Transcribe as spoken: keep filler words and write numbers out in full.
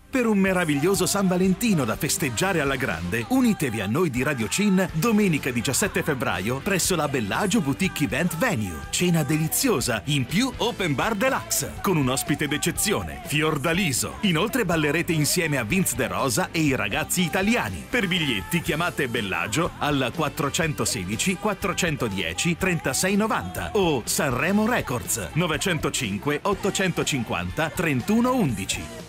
Per un meraviglioso San Valentino da festeggiare alla grande, unitevi a noi di Radio Cin domenica diciassette febbraio presso la Bellagio Boutique Event Venue. Cena deliziosa, in più Open Bar Deluxe, con un ospite d'eccezione, Fiordaliso. Inoltre ballerete insieme a Vince De Rosa e i ragazzi italiani. Per biglietti chiamate Bellagio al quattrocentosedici quattrocentodieci trentasei novanta o Sanremo Records novecentocinque ottocentocinquanta trentuno undici.